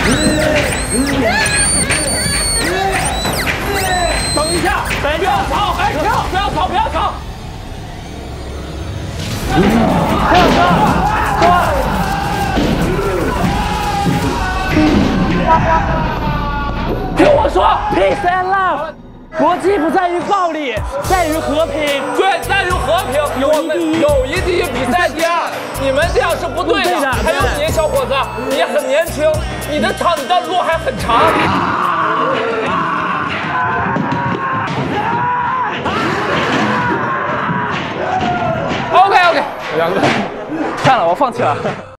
等一下，不要吵，哎，停，不要吵，不要吵。还有车，听我说 ，peace and love， 国际不在于暴力，在于和平。对，在于和平。我们友谊第一，比赛第二。你们这样是不对的。还有你，小伙子，你也很年轻，你的路还很长。OK， 两个，算了，我放弃了。